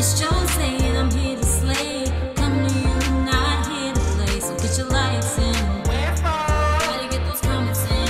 It's Jose and I'm here to slay. Come to you, not here to play. So get your likes in. Gotta get those comments in.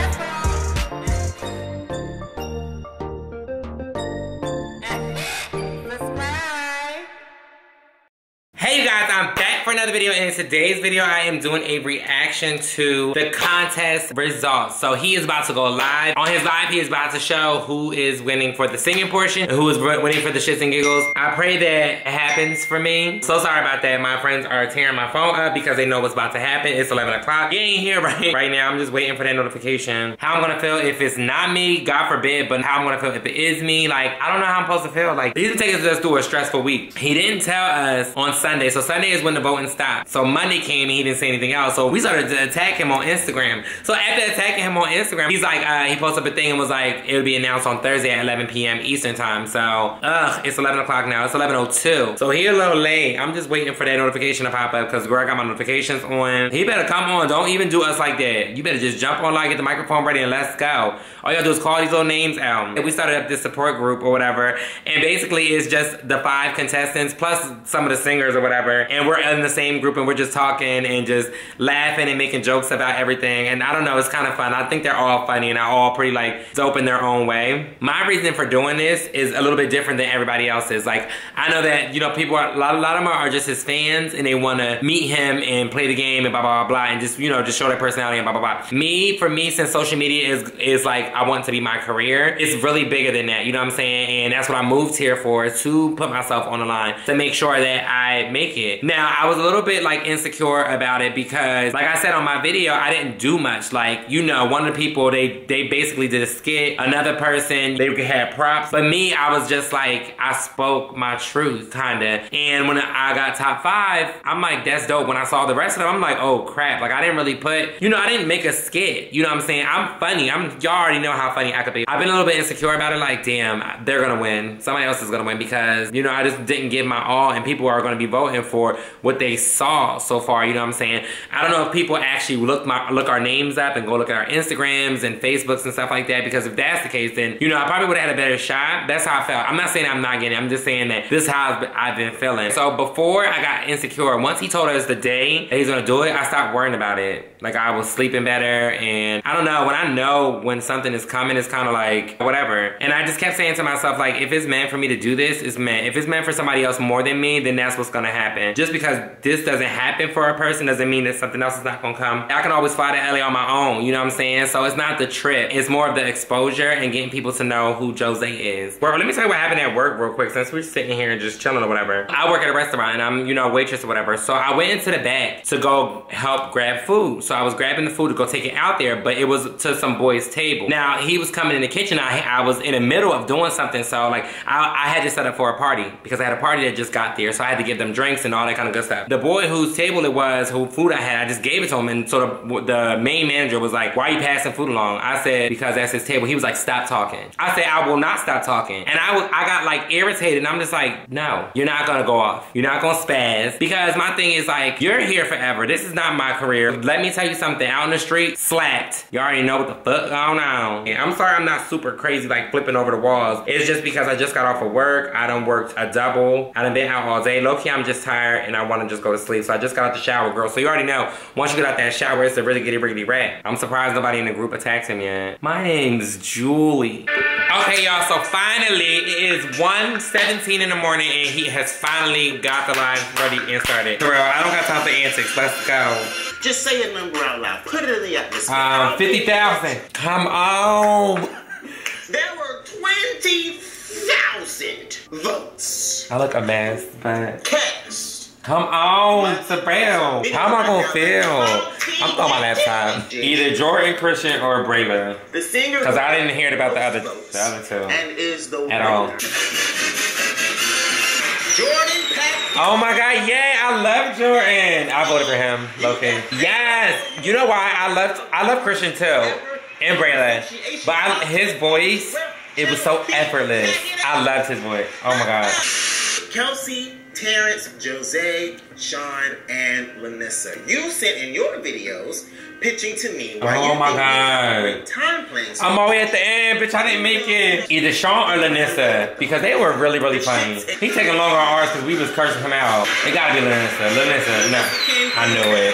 Hey you guys, I'm back for another video, and in today's video I am doing a reaction to the contest results. So he is about to go live. On his live, he is about to show who is winning for the singing portion and who is winning for the shits and giggles. I pray that it happens for me. So sorry about that. My friends are tearing my phone up because they know what's about to happen. It's 11 o'clock. He ain't here right now. I'm just waiting for that notification. How I'm gonna feel if it's not me, God forbid, but how I'm gonna feel if it is me. Like, I don't know how I'm supposed to feel. Like, these take us through a stressful week. He didn't tell us on Sunday. So Sunday is when the voting stopped. So Monday came and he didn't say anything else. So we started to attack him on Instagram. So after attacking him on Instagram, he's like, he posted up a thing and was like, it would be announced on Thursday at 11 p.m. Eastern time. So, it's 11 o'clock now. It's 11:02. So he a little late. I'm just waiting for that notification to pop up because Greg got my notifications on. He better come on. Don't even do us like that. You better just jump on, like, get the microphone ready and let's go. All you gotta do is call these little names out. We started up this support group or whatever. And basically it's just the 5 contestants plus some of the singers or whatever, and we're in the same group and we're just talking and just laughing and making jokes about everything. And I don't know, it's kind of fun. I think they're all funny and they're all pretty like dope in their own way. My reason for doing this is a little bit different than everybody else's. Like, I know that, you know, people are, a lot of them are just his fans and they want to meet him and play the game and blah blah blah and just, you know, just show their personality and blah blah blah. For me, since social media is like, I want it to be my career, it's really bigger than that, you know what I'm saying? And that's what I moved here for, to put myself on the line, to make sure that I make it. Now, I was a little bit like insecure about it because, like I said on my video, I didn't do much. Like, you know, one of the people, they basically did a skit. Another person, they had props. But me, I was just like, I spoke my truth, kinda. And when I got top 5, I'm like, that's dope. When I saw the rest of them, I'm like, oh crap. Like, I didn't really put, you know, I didn't make a skit. You know what I'm saying? I'm funny. Y'all already know how funny I could be. I've been a little bit insecure about it. Like, damn, they're gonna win. Somebody else is gonna win because, you know, I just didn't give my all and people are gonna be voting for what they saw so far, you know what I'm saying? I don't know if people actually look our names up and go look at our Instagrams and Facebooks and stuff like that, because if that's the case, then, you know, I probably would have had a better shot. That's how I felt. I'm not saying I'm not getting it. I'm just saying that this is how I've been feeling. So before I got insecure, once he told us the day that he's gonna do it, I stopped worrying about it. Like, I was sleeping better, and I don't know, when I know when something is coming, it's kind of like, whatever. And I just kept saying to myself, like, if it's meant for me to do this, it's meant. If it's meant for somebody else more than me, then that's what's gonna happen. Just because this doesn't happen for a person doesn't mean that something else is not gonna come. I can always fly to LA on my own, you know what I'm saying? So it's not the trip, it's more of the exposure and getting people to know who Jose is. Well, let me tell you what happened at work real quick, since we're sitting here and just chilling or whatever. I work at a restaurant and I'm, you know, a waitress or whatever. So I went into the back to go help grab food. So I was grabbing the food to go take it out there, but it was to some boy's table. Now, he was coming in the kitchen. I was in the middle of doing something, so like, I had to set up for a party because I had a party that just got there, so I had to give them drinks and all that kind of good stuff. The boy whose table it was, whose food I had, I just gave it to him, and so the main manager was like, why are you passing food along? I said, because that's his table. He was like, stop talking. I said, I will not stop talking. And I got like irritated, and I'm just like, no, you're not gonna go off. You're not gonna spaz. Because my thing is like, you're here forever. This is not my career. Let me tell you something, out in the street, slapped. You already know what the fuck going on. And I'm sorry I'm not super crazy, like flipping over the walls. It's just because I just got off of work. I done worked a double. I done been out all day. Low-key, I'm just tired and I wanna just go to sleep. So I just got out the shower, girl. So you already know, once you get out that shower, it's a really riggedy rat. I'm surprised nobody in the group attacked him yet. My name's Julie. Okay, y'all, so finally, it is 1:17 in the morning and he has finally got the line ready and started. Bro, I don't got time for antics. Let's go. Just say a number out loud. Put it in the atmosphere. 50,000. Come on. There were 20,000 votes. I look a mess, but Cast. come on, Sabrel. How am I gonna feel? I'm throwing my laptop. Either Jordan, Christian, or Braylon. The singer. Because I didn't hear about the other two. And is the At all. Jordan Pack. Oh my God, yeah, I love Jordan. I voted for him, low-key. Yes, you know why? I love Christian too, and Braylon. But his voice, it was so effortless. I loved his voice. Oh my God. Kelsey Terrence, Jose, Sean, and Lanissa. You sent in your videos pitching to me why Oh you my think God. great time playing. I'm all the way at the end, bitch. I didn't make it. Either Sean or Lanissa, because they were really, really funny. He taking longer on ours because we was cursing him out. It gotta be Lanissa. Lanissa, no. I knew it.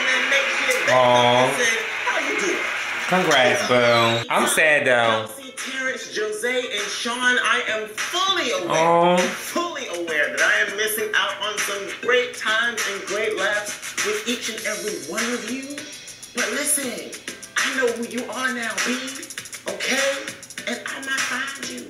How you doing? Congrats, boo. I'm sad though. Terrence, Jose, and Sean, I am fully Oh. aware, that I am missing out on some great times and great laughs with each and every one of you. But listen, I know who you are now, B. Okay? And I might find you.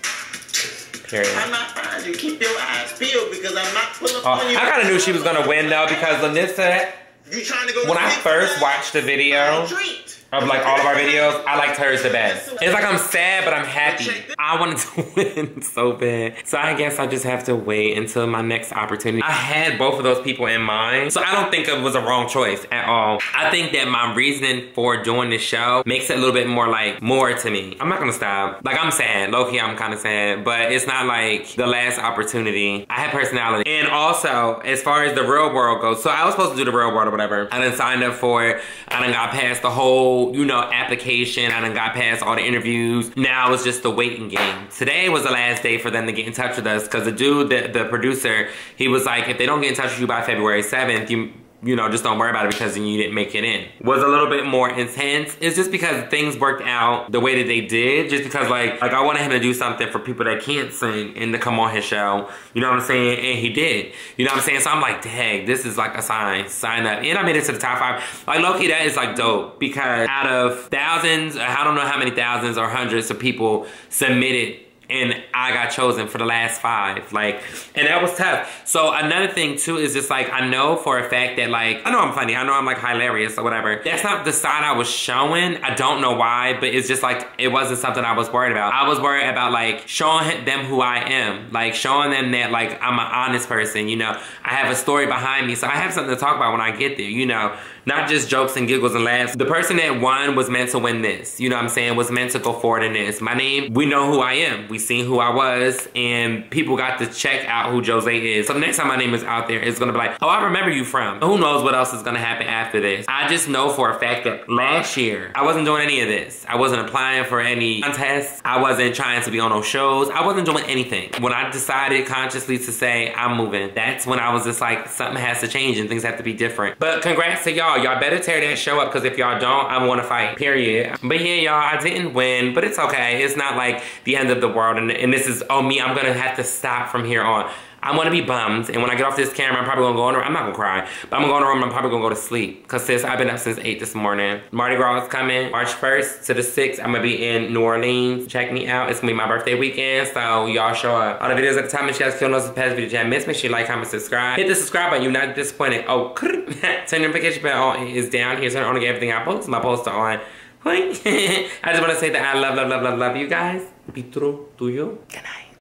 Period. I might find you. Keep your eyes peeled because I might pull up Oh, on you. I kind of knew she was gonna win though because Lanissa, You trying to go when to I Big first Time? watched the video Treat. of like all of our videos, I liked hers the best. It's like I'm sad, but I'm happy. I wanted to win so bad. So I guess I just have to wait until my next opportunity. I had both of those people in mind. So I don't think it was a wrong choice at all. I think that my reasoning for doing this show makes it a little bit more like more to me. I'm not gonna stop. Like I'm sad, low-key I'm kind of sad, but it's not like the last opportunity. I have personality. And also, as far as the real world goes, so I was supposed to do the real world or whatever. I done signed up for it. I done got past the whole, you know, application. I done got past all the interviews. Now it's just the waiting game. Today was the last day for them to get in touch with us because the dude, the producer, he was like, if they don't get in touch with you by February 7th, you know, just don't worry about it because you didn't make it in. Was a little bit more intense. It's just because things worked out the way that they did. Just because like I wanted him to do something for people that can't sing and to come on his show. You know what I'm saying? And he did. You know what I'm saying? So I'm like, dang, this is like a sign up. And I made it to the top 5. Like low-key, that is like dope because out of thousands, I don't know how many thousands or hundreds of people submitted, and I got chosen for the last 5. Like, and that was tough. So another thing too is just like, I know for a fact that like, I know I'm funny. I know I'm like hilarious or whatever. That's not the side I was showing. I don't know why, but it's just like, it wasn't something I was worried about. I was worried about like showing them who I am. Like showing them that like, I'm an honest person, you know. I have a story behind me. So I have something to talk about when I get there, you know. Not just jokes and giggles and laughs. The person that won was meant to win this. You know what I'm saying? Was meant to go forward in this. My name, we know who I am. We seen who I was, and people got to check out who Jose is. So the next time my name is out there, it's gonna be like, oh, I remember you from. Who knows what else is gonna happen after this. I just know for a fact that last year, I wasn't doing any of this. I wasn't applying for any contests. I wasn't trying to be on no shows. I wasn't doing anything. When I decided consciously to say, I'm moving, that's when I was just like, something has to change and things have to be different. But congrats to y'all. Y'all better tear that show up because if y'all don't, I'm gonna fight, period. But yeah, y'all, I didn't win, but it's okay. It's not like the end of the world and this is, oh me, I'm gonna have to stop from here on. I'm gonna be bummed, and when I get off this camera, I'm probably gonna go in the room. I'm not gonna cry, but I'm gonna go in the room and I'm probably gonna go to sleep. Cause sis, I've been up since 8 this morning. Mardi Gras is coming, March 1st to the 6th. I'm gonna be in New Orleans. Check me out. It's gonna be my birthday weekend, so y'all show up. All the videos at the time, and you guys kill those past videos you missed. Make sure you like, comment, subscribe. Hit the subscribe button, you're not disappointed. Oh, turn your notification bell on. It's down here, turn on to get everything I post. My posts are on. I just wanna say that I love you guys. Be true to you. Good night.